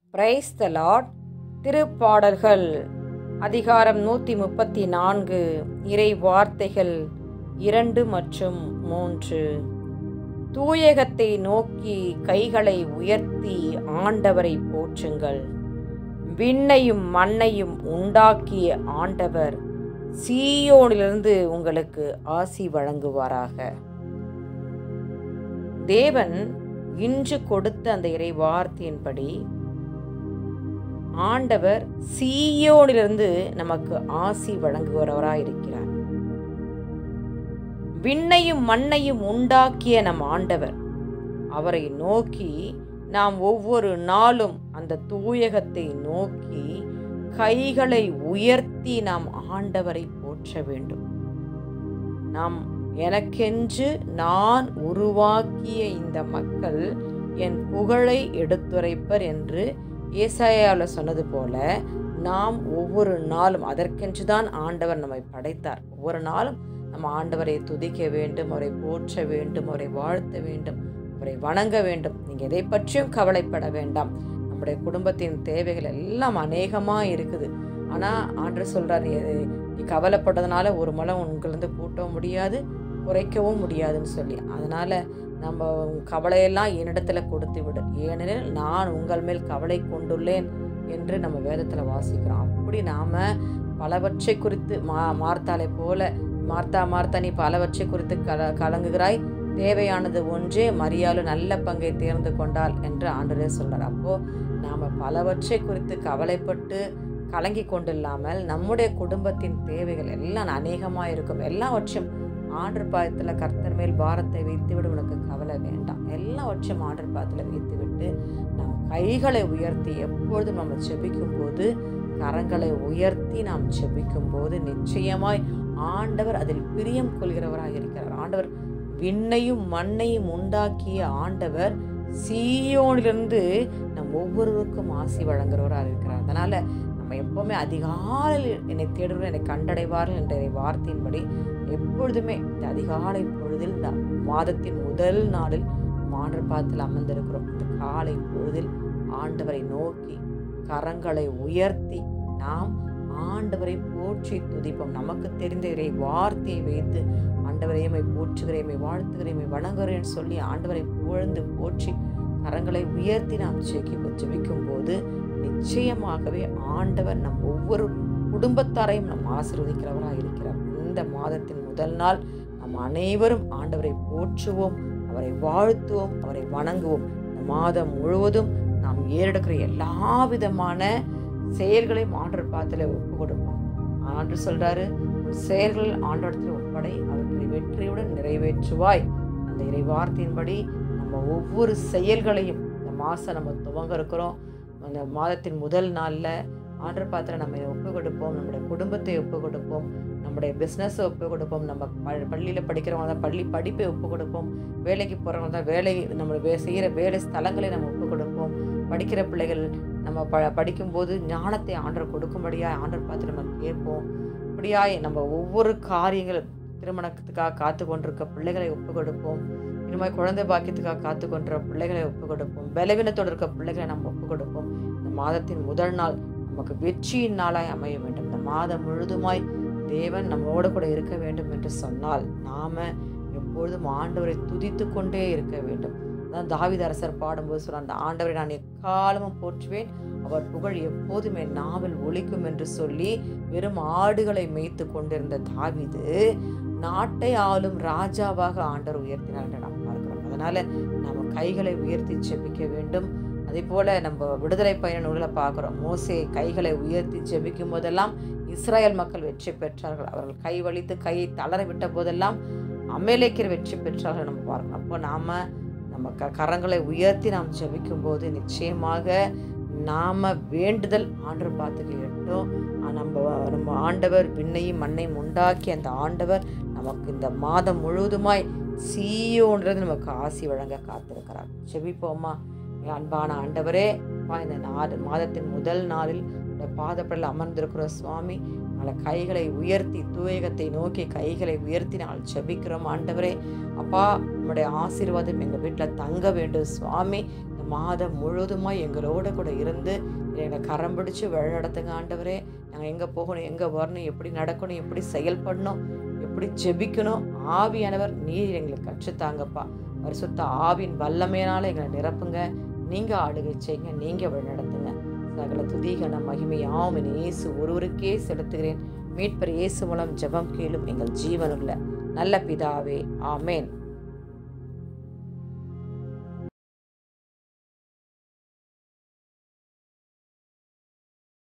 Praise the Lord. திருப்பாடல்கள் அதிகாரம் 134, இறை வார்த்தைகள் 2 மற்றும் 3. தூயகத்தை நோக்கி கைகளை உயர்த்தி ஆண்டவரை போற்றுங்கள். விண்ணையும் மண்ணையும் உண்டாக்கிய ஆண்டவர் சீயோனிலிருந்து உங்களுக்கு ஆசி வழங்குவாராக. தேவன் இன்று கொடுத்த அந்த இறை வார்த்தையின்படி ஆண்டவர் சீயோனிலிருந்து நமக்கு ஆசி வழங்குகிறவராய் இருக்கிறார். விண்ணையும் மண்ணையும் உண்டாக்கிய நம் ஆண்டவர், அவரை நோக்கி நாம் ஒவ்வொரு நாளும் அந்த தூயகத்தை நோக்கி கைகளை உயர்த்தி நாம் ஆண்டவரை போற்ற வேண்டும். நாம் எனக்கென்று நான் உருவாக்கிய இந்த மக்கள் என் புகழை எடுத்துரைப்பர் என்று ஏசாயாவில் சொன்னது போல, நாம் ஒவ்வொரு நாளும் அதற்கென்று தான் ஆண்டவர் நம்மை படைத்தார். ஒவ்வொரு நாளும் நம்ம ஆண்டவரை துதிக்க வேண்டும், அவரை போற்ற வேண்டும், அவரை வாழ்த்த வேண்டும், அவரை வணங்க வேண்டும். நீங்கள் எதை பற்றியும் கவலைப்பட வேண்டாம். நம்முடைய குடும்பத்தின் தேவைகள் எல்லாம் அநேகமாக இருக்குது. ஆனால் ஆண்டவர் சொல்கிறார், நீ கவலைப்பட்டதுனால ஒரு மலம் உங்களிருந்து கூட்டவும் முடியாது, குறைக்கவும் முடியாதுன்னு சொல்லி. அதனால் நம்ம கவலையெல்லாம் என்னிடத்தில் கொடுத்து விடு, ஏனெனில் நான் உங்கள் மேல் கவலை கொண்டுள்ளேன் என்று நம்ம வேதத்தில் வாசிக்கிறோம். அப்படி நாம் பலவற்றை குறித்து மார்த்தாலை போல, மார்த்தா நீ பலவற்றை குறித்து கலங்குகிறாய், தேவையானது ஒன்றே, மரியாளும் நல்ல பங்கை தேர்ந்து கொண்டாள் என்று ஆண்டவரே சொல்கிறார். அப்போது நாம் பலவற்றை குறித்து கவலைப்பட்டு கலங்கி கொண்டில்லாமல் நம்முடைய குடும்பத்தின் தேவைகள் எல்லாம் அநேகமாக இருக்கும். எல்லாவற்றையும் ஆண்டர் பாதத்தில் கர்த்தர் மேல் பாரத்தை வைத்துவிடு, உனக்கு கவலை வேண்டாம். எல்லாவற்றையும் ஆண்டர் பாதத்தில் வைத்து விட்டு நம் கைகளை உயர்த்தி எப்பொழுதும் நம்ம செபிக்கும் போது, கரங்களை உயர்த்தி நாம் செபிக்கும் போது நிச்சயமாய் ஆண்டவர் அதில் பிரியம் கொள்கிறவராக இருக்கிறார். ஆண்டவர் விண்ணையும் மண்ணையும் உண்டாக்கிய ஆண்டவர் சீயோனிலிருந்து நம் ஒவ்வொருவருக்கும் ஆசி வழங்குகிறவராக இருக்கிறார். அதனால் நம்ம எப்போவுமே அதிகாலையில் என்னை தேடுவர் என்னை கண்டடைவார்கள் என்ற வார்த்தையின்படி எப்பொழுதுமே இந்த அதிகாலை பொழுதில், இந்த மாதத்தின் முதல் நாளில் ஆண்டவர் பாதத்தில் அமர்ந்திருக்கிறோம். இந்த காலை பொழுதில் ஆண்டவரை நோக்கி கரங்களை உயர்த்தி நாம் ஆண்டவரை போற்றி துதிப்போம். நமக்கு தெரிந்த இறை வார்த்தையை வைத்து ஆண்டவரையுமை போற்றுகிறேன், வாழ்த்துகிறேன், வணங்குகிறேன் சொல்லி ஆண்டவரை புகழ்ந்து போற்றி கரங்களை உயர்த்தி நாம் ஜெபிக்கும் போது நிச்சயமாகவே ஆண்டவர் நம் ஒவ்வொரு குடும்பத்தாரையும் நம் ஆசீர்வதிக்கிறவராக இருக்கிறார். இந்த மாதத்தின் முதல் நாள் நாம் அனைவரும் ஆண்டவரை போற்றுவோம், அவரை வாழ்த்துவோம், அவரை வணங்குவோம். இந்த மாதம் முழுவதும் நாம் ஏறெடுக்கிற எல்லா விதமான செயல்களையும் ஆண்டவர் பாதத்தில் ஒப்பு கொடுப்போம். ஆண்டவர் சொல்றாரு, செயல்கள் ஆண்டவரத்தில் ஒப்படை, அவற்றை வெற்றியுடன் நிறைவேற்றுவாய். அந்த இறை வார்த்தையின்படி நம்ம ஒவ்வொரு செயல்களையும் இந்த மாதம் நம்ம துவங்க இருக்கிறோம். அந்த மாதத்தின் முதல் நாளில் ஆண்டவர் பாத்திரம் நம்ம ஒப்பு கொடுப்போம், நம்முடைய குடும்பத்தை ஒப்பு கொடுப்போம், நம்முடைய பிஸ்னஸை ஒப்பு கொடுப்போம், நம்ம பள்ளியில் படிக்கிறவங்க தான் பள்ளி படிப்பை ஒப்பு கொடுப்போம், வேலைக்கு போகிறவங்க தான் வேலை, நம்ம செய்கிற வேலை ஸ்தலங்களை நம்ம ஒப்பு கொடுப்போம். படிக்கிற பிள்ளைகள் நம்ம படிக்கும்போது ஞானத்தை ஆண்டவர் கொடுக்கும்படியாக ஆண்டவர் பார்த்து நம்ம கேட்போம். இப்படியாய் நம்ம ஒவ்வொரு காரியங்கள், திருமணத்துக்காக காத்து கொண்டிருக்க பிள்ளைகளை ஒப்பு கொடுப்போம், இனிமேல் குழந்தை பாக்கியத்துக்காக காத்து கொண்டிருக்க பிள்ளைகளை ஒப்பு கொடுப்போம், பலவீனத்தோடு இருக்க பிள்ளைகளை நம்ம ஒப்பு கொடுப்போம். இந்த மாதத்தின் முதல் நாள் நமக்கு வெற்றியின் நாளாய் அமைய வேண்டும். இந்த மாதம் முழுதுமாய் தேவன் நம்மோடு கூட இருக்க வேண்டும் என்று சொன்னால் நாம் எப்பொழுதும் ஆண்டவரை துதித்து கொண்டே இருக்க வேண்டும். அதான் தாவீது அரசர் பாடும்போது சொல்கிறார், அந்த ஆண்டவரை நான் எக்காலமும் போற்றுவேன், அவர் புகழ் எப்போதும் என் நாவில் ஒலிக்கும் என்று சொல்லி வெறும் ஆடுகளை மேய்த்து கொண்டிருந்த தாவீது நாட்டை ஆளும் ராஜாவாக ஆண்டவர் உயர்த்தினார் என்று நாம் பார்க்கிறோம். அதனால நம்ம கைகளை உயர்த்தி ஜெபிக்க வேண்டும். அதே போல நம்ம விடுதலை பயண நூலில் பார்க்குறோம், மோசே கைகளை உயர்த்தி ஜெபிக்கும் போதெல்லாம் இஸ்ரேல் மக்கள் வெற்றி பெற்றார்கள். அவர்கள் கை வலித்து கையை தளர விட்ட போதெல்லாம் அமலேக்கியர் வெற்றி பெற்றார்கள் நம்ம பார்க்கணும். அப்போ நாம் நம்ம கரங்களை உயர்த்தி நாம் ஜெபிக்கும் போது நிச்சயமாக நாம் வேண்டுதல் ஆண்டவர் பார்த்து கேட்டோம். நம்ம ஆண்டவர் விண்ணையும் மண்ணையும் உண்டாக்கி அந்த ஆண்டவர் நமக்கு இந்த மாதம் முழுவதுமாய் சீயோன்றது நமக்கு ஆசி வழங்க காத்திருக்கிறார். ஜெபிப்போமா. அன்பான ஆண்டவரே, இந்த மாதத்தின் முதல் நாளில் பாதப்படல அமர்ந்திருக்கிற சுவாமி, நாளை கைகளை உயர்த்தி தூயகத்தை நோக்கி கைகளை உயர்த்தி நாங்கள் ஜெபிக்கிறோம். ஆண்டவரே அப்பா, நம்முடைய ஆசீர்வாதம் எங்கள் வீட்டில் தங்க வேண்டும் சுவாமி. இந்த மாதம் முழுவதுமாக எங்களோட கூட இருந்து எங்களை கரம் பிடிச்சி வழி நடத்துங்க ஆண்டவரே. நாங்கள் எங்கே போகணும், எங்கே வரணும், எப்படி நடக்கணும், எப்படி செயல்படணும், எப்படி ஜெபிக்கணும், ஆவியானவர் நீர் எங்களுக்கு கற்றுத்தாங்கப்பா. பரிசுத்த ஆவியின் வல்லமையினால் எங்களை நிரப்புங்க. நீங்கள் ஆளுகை செய்யுங்க, நீங்கள் வழி நடத்துங்க. சகல துதிகன மகிமையாவும் என் இயேசு ஒருவருக்கே செலுத்துகிறேன். மீட்பர் இயேசு மூலம் ஜெபம் கேளும் எங்கள் ஜீவனுள்ள நல்ல பிதாவே, ஆமேன்.